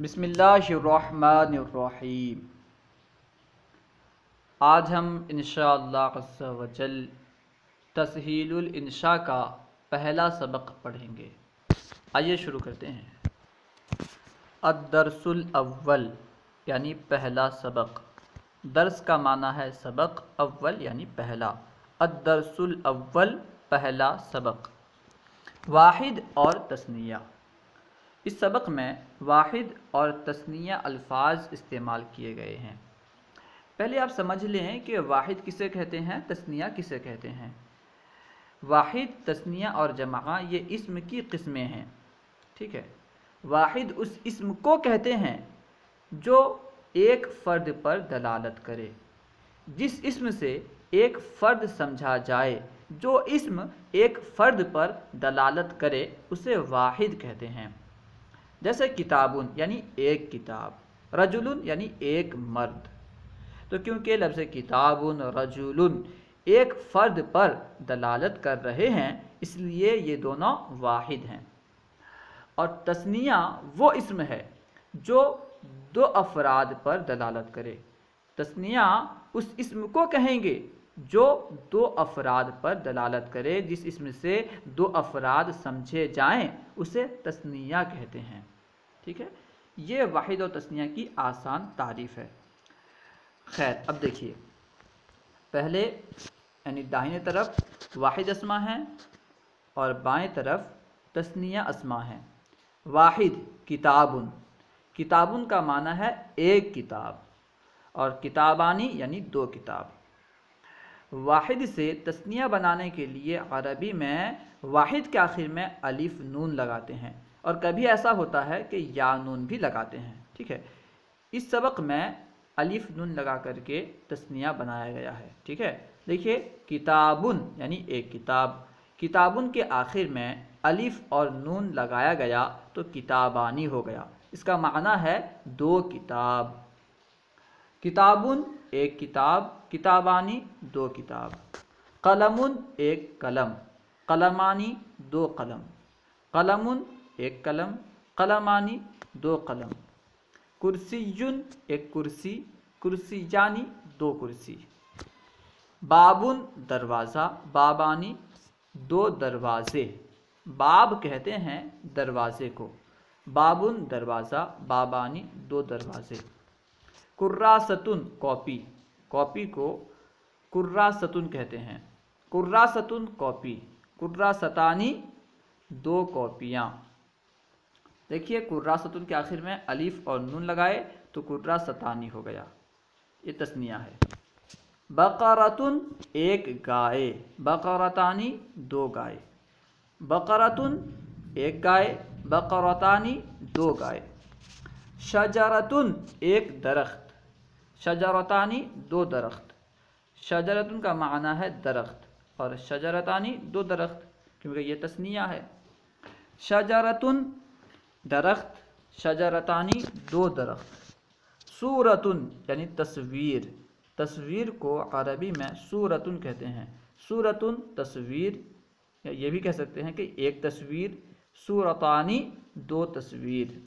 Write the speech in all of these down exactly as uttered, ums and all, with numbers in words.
बिस्मिल्लाहिर्रहमानिर्रहीम। आज हम इंशाअल्लाह अज़्ज़ा वजल तस्हीलुल इंशा का पहला सबक पढ़ेंगे। आइए शुरू करते हैं। अद-दर्सुल अव्वल यानी पहला सबक। दर्स का माना है सबक, अव्वल यानी पहला। अद-दर्सुल अव्वल पहला सबक। वाहिद और तस्निया। इस सबक में वाहिद और तस्निया अल्फाज इस्तेमाल किए गए हैं। पहले आप समझ लें कि वाहिद किसे कहते हैं, तस्निया किसे कहते हैं। वाहिद, तस्निया और जमा ये इस्म की किस्में हैं, ठीक है। वाहिद उस इस्म को कहते हैं जो एक फ़र्द पर दलालत करे। जिस इस्म से एक फ़र्द समझा जाए, जो इस्म एक फ़र्द पर दलालत करे, उसे वाहिद कहते हैं। जैसे किताबुन यानी एक किताब, रजुलुन यानी एक मर्द। तो क्योंकि लफ्ज़ किताबुन रजुलुन एक फ़र्द पर दलालत कर रहे हैं, इसलिए ये दोनों वाहिद हैं। और तस्निया वो इस्म है जो दो अफराद पर दलालत करे। तस्निया उस इस्म को कहेंगे जो दो अफराद पर दलालत करे। जिस इस्म से दो अफराद समझे जाएं, उसे तस्निया कहते हैं, ठीक है। ये वाहिद और तस्निया की आसान तारीफ़ है। खैर, अब देखिए, पहले यानी दाहिने तरफ वाहिद अस्मा हैं और बाएं तरफ तस्निया अस्मा हैं। वाहिद किताबुन, किताबुन का माना है एक किताब, और किताबानी यानी दो किताब। वाहिद से तस्निया बनाने के लिए अरबी में वाहिद के आखिर में अलिफ नून लगाते हैं, और कभी ऐसा होता है कि या नून भी लगाते हैं, ठीक है। इस सबक में अलिफ नून लगा करके तस्निया बनाया गया है, ठीक है। देखिए, किताबुन यानी एक किताब, किताबुन के आखिर में अलिफ और नून लगाया गया तो किताबानी हो गया। इसका माना है दो किताब। किताबुन एक किताब, किताबानी दो किताब। कलमुन एक कलम, कलमानी दो कलम। कलमुन एक कलम, कलमानी दो कलम। कुर्सियुन एक कुर्सी, कुर्सियानी दो कुर्सी। बाबुन दरवाज़ा, बाबानी दो दरवाज़े। बाब कहते हैं दरवाज़े को। बाबुन दरवाज़ा, बाबानी दो दरवाज़े। कुर्रासतुन कॉपी, कॉपी को कुर्रासतुन कहते हैं। कुर्रासतुन कॉपी, कुर्रासतानी दो कॉपियाँ। देखिए, कुर्रासतुन के आखिर में अलिफ और नून लगाए तो कुर्रासतानी हो गया। ये तस्निया है। बकरतुन एक गाय, बकरतानी दो गाय। बकरतुन एक गाय, बकरतानी दो गाय। शजरतुन एक दरख्त, शजरतानी दो दरख्त। शजरतुन का माना है दरख्त, और शजरतानी दो दरख्त, क्योंकि ये तस्निया है। शजरतुन दरख्त, शजरतानी दो दरख्त। सूरतुन यानी तस्वीर, तस्वीर को अरबी में सूरतुन कहते हैं। सूरतुन तस्वीर, या ये भी कह सकते हैं कि एक तस्वीर। सूरतानी दो तस्वीर।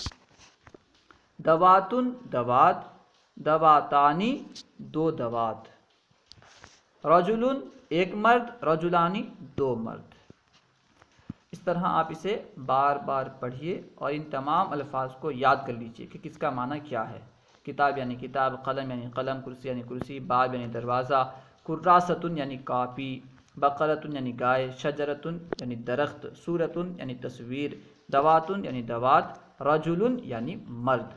दवातुन दवात, दवातानी दो दवात। रजुलुन एक मर्द, रजुलानी दो मर्द। इस तरह आप इसे बार बार पढ़िए और इन तमाम अल्फाज को याद कर लीजिए कि किसका माना क्या है। किताब यानी किताब, कलम यानी कलम, कुर्सी यानी कुर्सी, बाब यानी दरवाज़ा, कुर्रासतुन यानी कापी, बकरतुन यानी गाय, शजरतुन यानी दरख्त, सूरतुन यानी तस्वीर, दवातुन यानी दवात, रजुलुन यानी मर्द।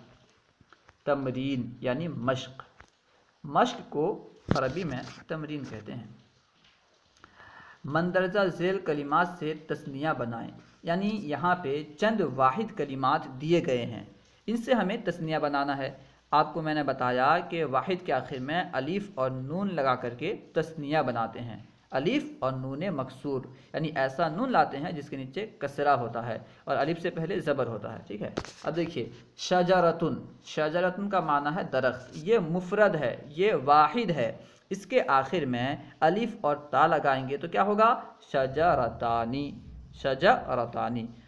तमरीन यानी मश्क, मश्क को अरबी में तमरीन कहते हैं। मंदरजा झेल कलिमात से तस्निया बनाएं, यानी यहाँ पे चंद वाहिद कलिमात दिए गए हैं, इनसे हमें तस्निया बनाना है। आपको मैंने बताया कि वाहिद के आखिर में अलीफ और नून लगा करके तस्निया बनाते हैं। अलीफ और नून मकसूर, यानी ऐसा नून लाते हैं जिसके नीचे कसरा होता है और अलिफ से पहले ज़बर होता है, ठीक है। अब देखिए, शजरतुन, शजरतुन का माना है दरख्त। ये मुफरद है, ये वाहिद है। इसके आखिर में अलिफ और ता लगाएंगे तो क्या होगा, शजरतानी, शजरतानी।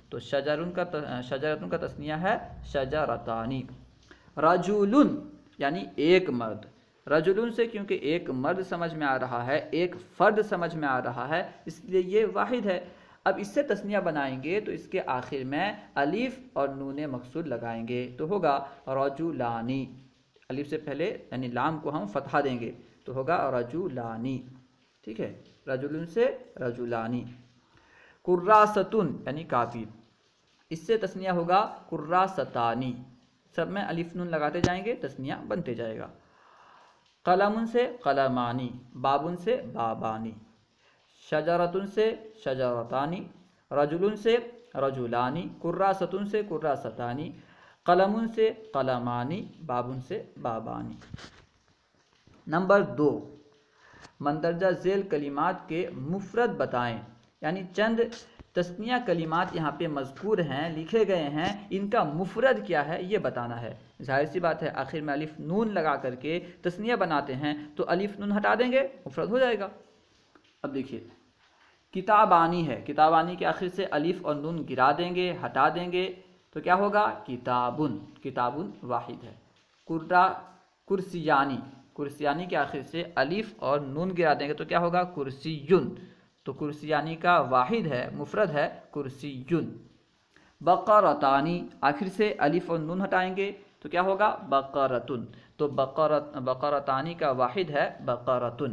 तो शजरुन का शजरतुन का तस्निया है शजरतानी। रजुलुन यानी एक मर्द, रजुलुन से क्योंकि एक मर्द समझ में आ रहा है, एक फ़र्द समझ में आ रहा है, इसलिए ये वाहिद है। अब इससे तस्निया बनाएंगे तो इसके आखिर में अलिफ और नून मकसूद लगाएंगे तो होगा रजुलानी। अलिफ से पहले यानी लाम को हम फतहा देंगे तो होगा रजुलानी। ठीक है, रजुलन से रजुलानी। कुर्रासतुन यानी काफी, इससे तस्निया होगा कुर्रासतानी। सब में अलिफ नून लगाते जाएंगे, तस्निया बनते जाएगा। कलमुन से कलमानी, बाबुन से बाबानी। शजरतुन से शजरतानी, रजुलन से रजुलानी, कुर्रासतुन से कुर्रासतानी, कलमुन से कलमानी, बाबुन से बाबानी। नंबर दो, मंदरजा झेल कलिमात के मुफरद बताएं, यानी चंद तस्निया कलिमात यहाँ पे मज़कूर हैं, लिखे गए हैं, इनका मुफरद क्या है ये बताना है। जाहिर सी बात है, आखिर में अलिफ नून लगा करके तस्निया बनाते हैं तो अलिफ नून हटा देंगे, मुफरद हो जाएगा। अब देखिए, किताबानी है, किताबानी के आखिर से अलिफ और नून गिरा देंगे, हटा देंगे तो क्या होगा किताबुन, किताबुन वाहिद है। कुर्रा कुर्सियानी, कुर्सियानी के आखिर से अलिफ और नून गिरा देंगे तो क्या होगा कुर्सियुन, तो कुर्सियानी का वाहिद है, मुफरद है कुर्सियुन। बकरतानी, आखिर से अलिफ और नून हटाएंगे तो क्या होगा बकरतुन, तो बकरत बकरतानी का वाहिद है बकरतुन।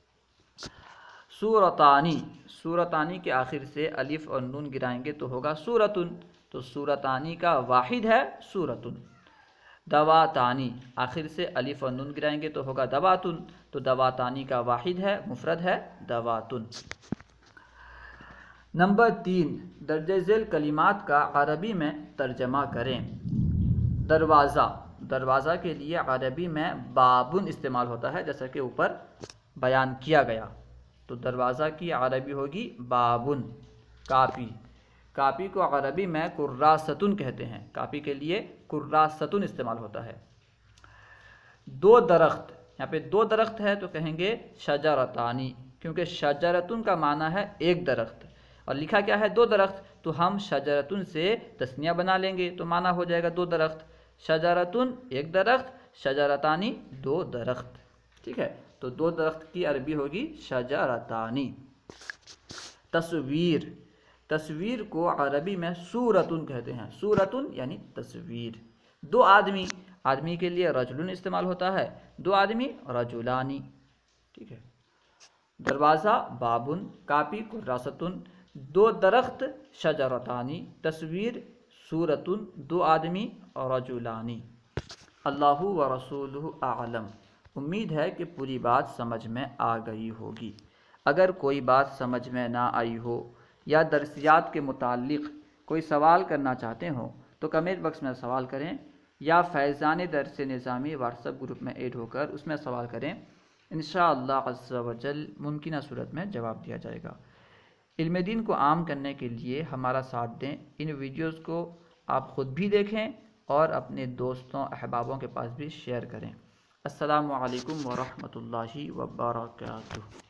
सूरतानी, सूरतानी के आखिर से अलिफ और नून गिराएंगे तो होगा सूरतुन, तो सूरतानी का वाहिद है सूरतुन। दवातानी, आखिर से अलिफ और नून गिराएंगे तो होगा दवातुन, तो दवातानी का वाहिद है, मुफरद है दवातुन। नंबर तीन, दर्जे झेल कलिमात का अरबी में तर्जमा करें। दरवाज़ा, दरवाज़ा के लिए अरबी में बाबुन इस्तेमाल होता है, जैसा कि ऊपर बयान किया गया, तो दरवाज़ा की अरबी होगी बाबुन। कापी, कापी को अरबी में कुर्रासतुन कहते हैं, कापी के लिए कुर्रासतुन इस्तेमाल होता है। दो दरख्त, यहाँ पे दो दरख्त है तो कहेंगे शजरतानी, क्योंकि शजरतुन का माना है एक दरख्त और लिखा क्या है दो दरख्त, तो हम शजरतुन से तस्निया बना लेंगे तो माना हो जाएगा दो दरख्त। शजरतुन एक दरख्त, शजरतानी दो दरख्त। ठीक है, तो दो दरख्त की अरबी होगी शजरतानी। तस्वीर, तस्वीर को अरबी में सूरतुन कहते हैं, सूरतुन यानी तस्वीर। दो आदमी, आदमी के लिए रजुलन इस्तेमाल होता है, दो आदमी रजुलानी। ठीक है, दरवाज़ा बाबुन, कापी कुर्रासतुन, दो दरख्त शजरतानी, तस्वीर सूरतुन, दो आदमी रजुलानी। अल्लाहु व रसूलुहु आलम। उम्मीद है कि पूरी बात समझ में आ गई होगी। अगर कोई बात समझ में ना आई हो या दरसियात के मुताल्लिक़ कोई सवाल करना चाहते हो तो कमेंट बॉक्स में सवाल करें या फैज़ान दर्स निज़ामी व्हाट्सएप ग्रुप में ऐड होकर उसमें सवाल करें। इंशाअल्लाह अज़्ज़ा व जल मुमकिन सूरत में जवाब दिया जाएगा। इल्म दीन को आम करने के लिए हमारा साथ दें। इन वीडियोज़ को आप ख़ुद भी देखें और अपने दोस्तों अहबाबों के पास भी शेयर करें। अस्सलामु अलैकुम व रहमतुल्लाहि व बरकातुहू।